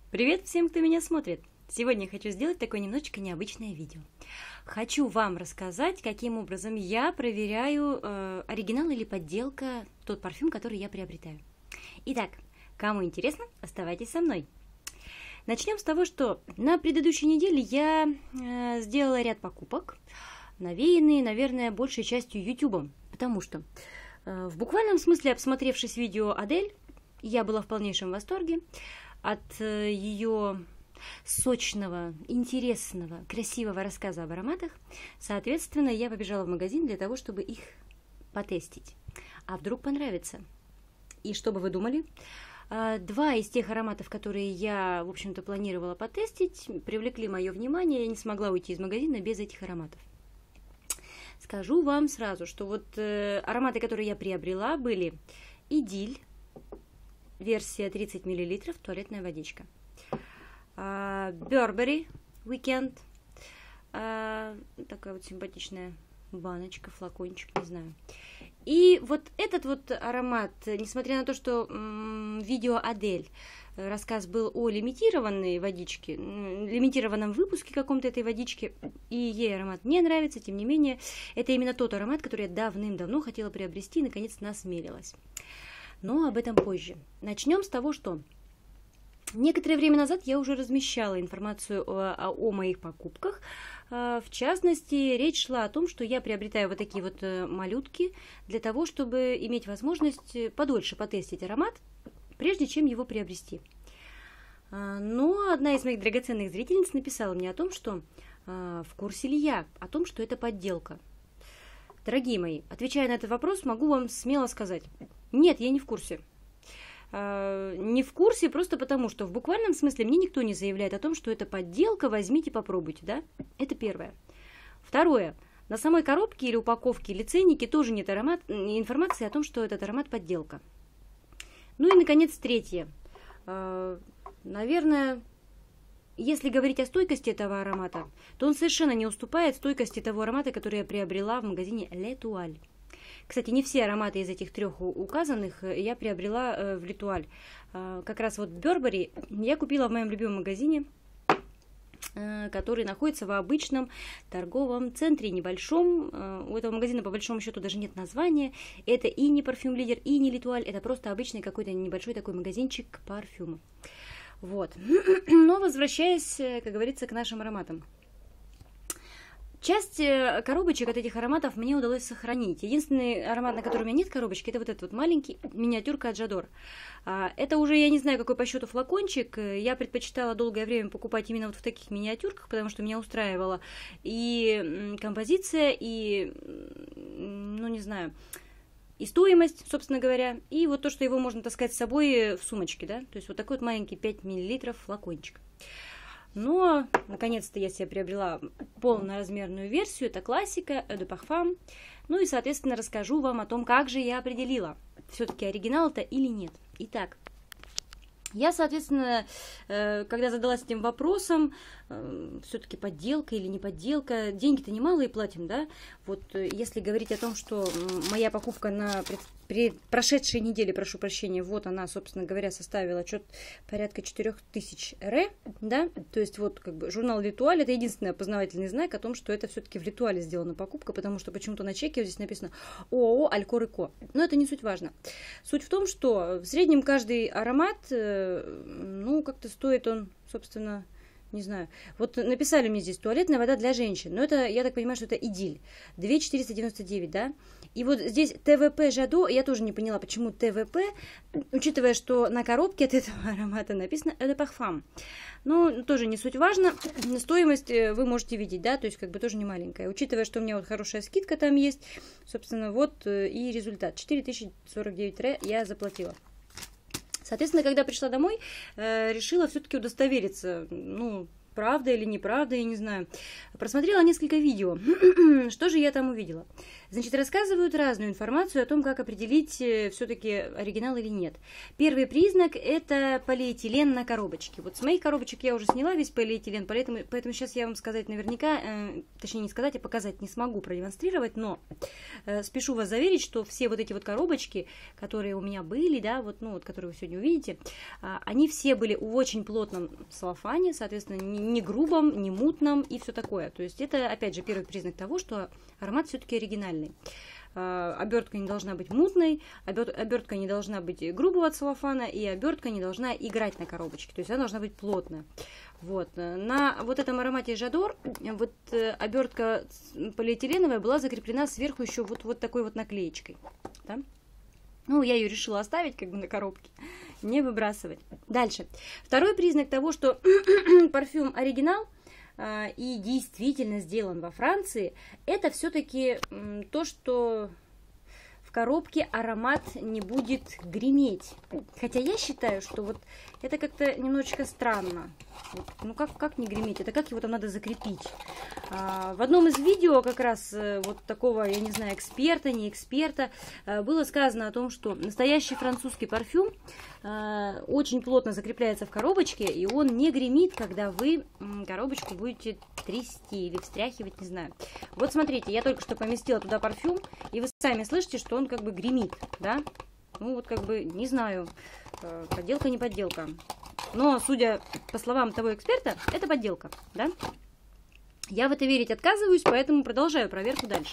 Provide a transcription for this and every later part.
Привет всем, кто меня смотрит! Сегодня я хочу сделать такое немножечко необычное видео. Хочу вам рассказать, каким образом я проверяю, оригинал или подделка тот парфюм, который я приобретаю. Итак, кому интересно, оставайтесь со мной. Начнем с того, что на предыдущей неделе я сделала ряд покупок, навеянные, наверное, большей частью YouTube, потому что в буквальном смысле, обсмотревшись видео Адель, я была в полнейшем восторге от ее сочного, интересного, красивого рассказа об ароматах. Соответственно, я побежала в магазин для того, чтобы их потестить. А вдруг понравится? И что бы вы думали? Два из тех ароматов, которые я, в общем-то, планировала потестить, привлекли мое внимание. Я не смогла уйти из магазина без этих ароматов. Скажу вам сразу, что вот ароматы, которые я приобрела, были Идиль, версия 30 мл, туалетная водичка. Burberry Weekend, такая вот симпатичная баночка, флакончик, не знаю. И вот этот вот аромат, несмотря на то, что видео Адель, рассказ был о лимитированной водичке, лимитированном выпуске каком-то этой водички, и ей аромат не нравится, тем не менее, это именно тот аромат, который я давным-давно хотела приобрести и наконец-то насмелилась. Но об этом позже. Начнем с того, что некоторое время назад я уже размещала информацию о моих покупках. В частности, речь шла о том, что я приобретаю вот такие вот малютки для того, чтобы иметь возможность подольше потестить аромат, прежде чем его приобрести. Но одна из моих драгоценных зрительниц написала мне о том, что в курсе ли я о том, что это подделка. Дорогие мои, отвечая на этот вопрос, могу вам смело сказать: нет, я не в курсе. Не в курсе просто потому, что в буквальном смысле мне никто не заявляет о том, что это подделка, возьмите, попробуйте, да? Это первое. Второе. На самой коробке или упаковке или ценнике тоже нет информации о том, что этот аромат подделка. Ну и, наконец, третье. Наверное, если говорить о стойкости этого аромата, то он совершенно не уступает стойкости того аромата, который я приобрела в магазине L'Etoile. Кстати, не все ароматы из этих трех указанных я приобрела в L'Etoile. Как раз вот Burberry я купила в моем любимом магазине, который находится в обычном торговом центре, небольшом. У этого магазина, по большому счету, даже нет названия. Это и не Parfum Leader, и не L'Etoile. Это просто обычный какой-то небольшой такой магазинчик парфюма. Вот. Но возвращаясь, как говорится, к нашим ароматам. Часть коробочек от этих ароматов мне удалось сохранить. Единственный аромат, на котором у меня нет коробочки, это вот этот вот маленький, миниатюрка от J'adore. Это уже, я не знаю, какой по счету флакончик. Я предпочитала долгое время покупать именно вот в таких миниатюрках, потому что меня устраивала и композиция, и, ну, не знаю, и стоимость, собственно говоря, и вот то, что его можно таскать с собой в сумочке, да, то есть вот такой вот маленький 5 мл флакончик. Но, наконец-то, я себе приобрела полноразмерную версию, это классика, Eau de Parfum. Ну и, соответственно, расскажу вам о том, как же я определила, все-таки оригинал это или нет. Итак, я, соответственно, когда задалась этим вопросом, все-таки подделка или не подделка, деньги-то немалые платим, да? Вот если говорить о том, что моя покупка на прошедшей неделе, прошу прощения, вот она, собственно говоря, составила что-то порядка 4000 ре, да? То есть вот как бы журнал L'Etoile, это единственный опознавательный знак о том, что это все-таки в L'Etoile сделана покупка, потому что почему-то на чеке вот здесь написано ООО Алькор & Ко. Но это не суть важно. Суть в том, что в среднем каждый аромат, ну, как-то стоит он, собственно, не знаю. Вот написали мне здесь туалетная вода для женщин. Но это, я так понимаю, что это Идиль. 2499, да? И вот здесь ТВП J'adore. Я тоже не поняла, почему ТВП, учитывая, что на коробке от этого аромата написано Eau de Parfum. Ну, тоже не суть важно. Стоимость вы можете видеть, да? То есть, как бы тоже не маленькая. Учитывая, что у меня вот хорошая скидка там есть, собственно, вот и результат. 4049 ре я заплатила. Соответственно, когда пришла домой, решила все-таки удостовериться, ну, правда или неправда, я не знаю. Просмотрела несколько видео. Что же я там увидела? Значит, рассказывают разную информацию о том, как определить все-таки оригинал или нет. Первый признак – это полиэтилен на коробочке. Вот с моих коробочек я уже сняла весь полиэтилен, поэтому сейчас я вам сказать наверняка, точнее не сказать, а показать не смогу, продемонстрировать, но спешу вас заверить, что все вот эти вот коробочки, которые у меня были, да, вот, ну, вот, которые вы сегодня увидите, они все были в очень плотном целлофане, соответственно, не грубом, не мутном и все такое. То есть это, опять же, первый признак того, что аромат все-таки оригинальный. Обертка не должна быть мутной, обертка не должна быть грубого целлофана, и обертка не должна играть на коробочке, то есть она должна быть плотная. Вот. На вот этом аромате Жадор вот обертка полиэтиленовая была закреплена сверху еще вот такой вот наклеечкой. Да? Ну, я ее решила оставить как бы на коробке, не выбрасывать. Дальше. Второй признак того, что парфюм оригинал и действительно сделан во Франции, это все-таки то, что в коробке аромат не будет греметь. Хотя я считаю, что вот это как-то немножечко странно. Вот, ну как не греметь? Это как его там надо закрепить? В одном из видео как раз вот такого, я не знаю, эксперта, не эксперта, было сказано о том, что настоящий французский парфюм очень плотно закрепляется в коробочке, и он не гремит, когда вы коробочку будете трясти или встряхивать, не знаю. Вот смотрите, я только что поместила туда парфюм, и вы сами слышите, что он как бы гремит, да? Ну вот как бы, не знаю, подделка, не подделка. Но, судя по словам того эксперта, это подделка, да? Я в это верить отказываюсь, поэтому продолжаю проверку дальше.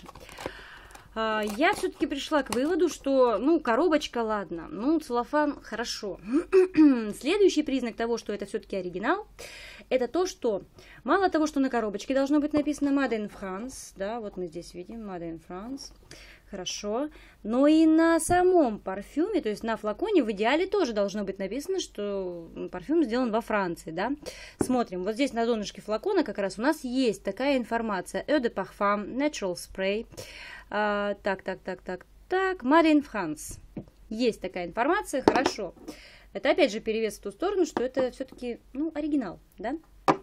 Я все-таки пришла к выводу, что, ну, коробочка, ладно, ну, целлофан, хорошо. Следующий признак того, что это все-таки оригинал, это то, что мало того, что на коробочке должно быть написано Made in France, да, вот мы здесь видим Made in France, хорошо, но и на самом парфюме, то есть на флаконе в идеале тоже должно быть написано, что парфюм сделан во Франции, да. Смотрим, вот здесь на донышке флакона как раз у нас есть такая информация: Eau de Parfum, Natural Spray, так, Made in France. Есть такая информация, хорошо. Это опять же перевес в ту сторону, что это все-таки, ну, оригинал, да.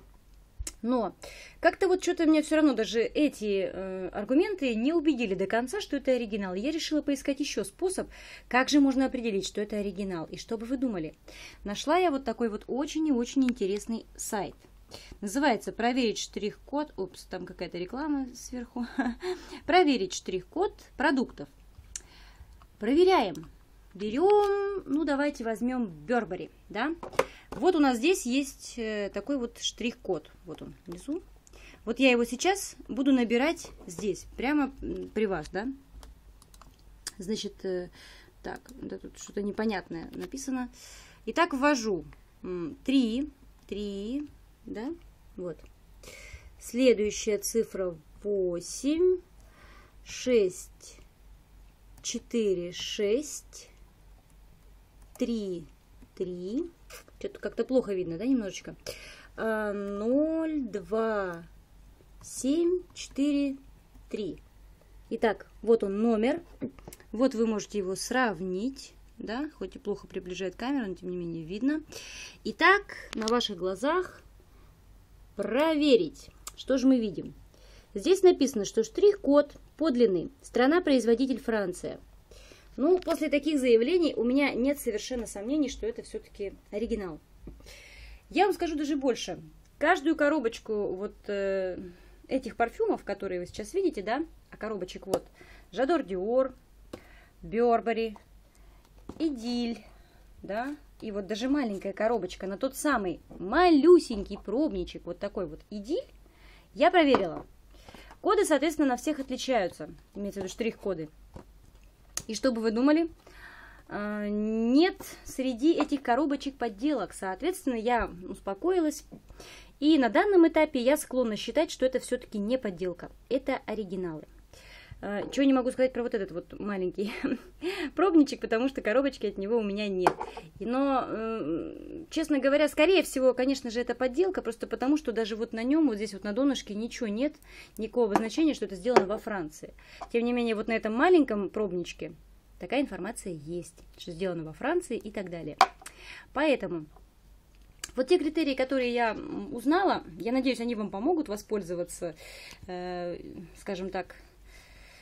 Но как-то вот что-то меня все равно даже эти аргументы не убедили до конца, что это оригинал. Я решила поискать еще способ, как же можно определить, что это оригинал. И что бы вы думали? Нашла я вот такой вот очень и очень интересный сайт. Называется «Проверить штрих-код». Упс, там какая-то реклама сверху. «Проверить штрих-код продуктов». Проверяем. Берем, ну давайте возьмем Burberry, да. Вот у нас здесь есть такой вот штрих-код. Вот он внизу. Вот я его сейчас буду набирать здесь, прямо при вас, да. Значит, так, да, тут что-то непонятное написано. Итак, ввожу 3, да, вот. Следующая цифра 8, 6, 4, 6, 3, 3. Что-то как-то плохо видно, да, немножечко. 0, 2, 7, 4, 3. Итак, вот он номер. Вот вы можете его сравнить, да, хоть и плохо приближает камеру, но тем не менее видно. Итак, на ваших глазах проверить. Что же мы видим? Здесь написано, что штрих-код подлинный. Страна-производитель Франция. Ну, после таких заявлений у меня нет совершенно сомнений, что это все-таки оригинал. Я вам скажу даже больше. Каждую коробочку вот этих парфюмов, которые вы сейчас видите, да, а коробочек вот Жадор Диор, Burberry, Идиль, да, и вот даже маленькая коробочка на тот самый малюсенький пробничек, вот такой вот Идиль, я проверила. Коды, соответственно, на всех отличаются, имеется в виду штрих-коды. И что бы вы думали? Нет среди этих коробочек подделок. Соответственно, я успокоилась. И на данном этапе я склонна считать, что это все-таки не подделка. Это оригиналы. Чего не могу сказать про вот этот вот маленький пробничек, потому что коробочки от него у меня нет. Но, честно говоря, скорее всего, конечно же, это подделка, просто потому что даже вот на нем, вот здесь вот на донышке ничего нет, никакого обозначения, что это сделано во Франции. Тем не менее, вот на этом маленьком пробничке такая информация есть, что сделано во Франции и так далее. Поэтому вот те критерии, которые я узнала, я надеюсь, они вам помогут воспользоваться, скажем так,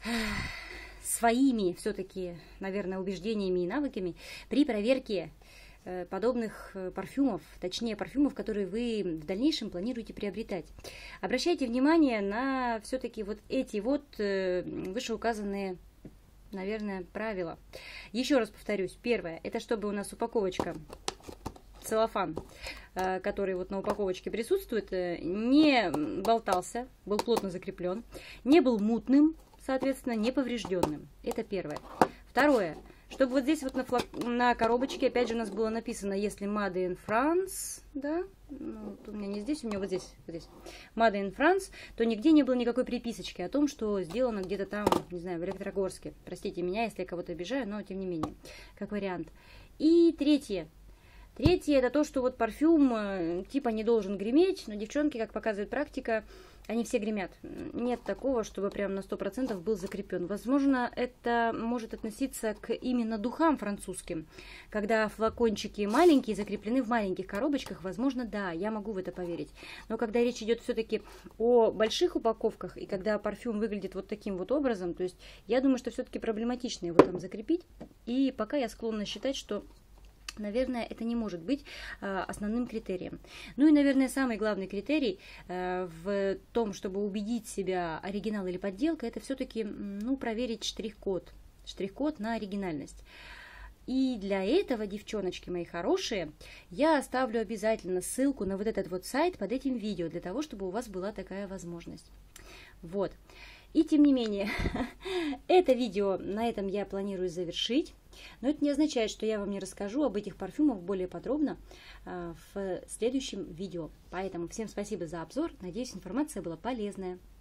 своими все-таки, наверное, убеждениями и навыками при проверке подобных парфюмов, точнее парфюмов, которые вы в дальнейшем планируете приобретать. Обращайте внимание на все-таки вот эти вот вышеуказанные, наверное, правила. Еще раз повторюсь, первое, это чтобы у нас упаковочка, целлофан, который вот на упаковочке присутствует, не болтался, был плотно закреплен, не был мутным, соответственно, не поврежденным. Это первое. Второе. Чтобы вот здесь вот на коробочке, опять же, у нас было написано, если Made in France, да, ну, у меня не здесь, у меня вот здесь, Made in France, то нигде не было никакой приписочки о том, что сделано где-то там, не знаю, в Электрогорске. Простите меня, если я кого-то обижаю, но тем не менее, как вариант. И третье. Третье, это то, что вот парфюм типа не должен греметь, но девчонки, как показывает практика, они все гремят. Нет такого, чтобы прям на 100% был закреплен. Возможно, это может относиться к именно духам французским. Когда флакончики маленькие, закреплены в маленьких коробочках, возможно, да, я могу в это поверить. Но когда речь идет все-таки о больших упаковках, и когда парфюм выглядит вот таким вот образом, то есть я думаю, что все-таки проблематично его там закрепить. И пока я склонна считать, что наверное, это не может быть основным критерием. Ну и, наверное, самый главный критерий в том, чтобы убедить себя, оригинал или подделка, это все-таки, ну, проверить штрих-код. Штрих-код на оригинальность. И для этого, девчоночки мои хорошие, я оставлю обязательно ссылку на вот этот вот сайт под этим видео, для того, чтобы у вас была такая возможность. Вот. И тем не менее, это видео на этом я планирую завершить. Но это не означает, что я вам не расскажу об этих парфюмах более подробно в следующем видео. Поэтому всем спасибо за обзор. Надеюсь, информация была полезная.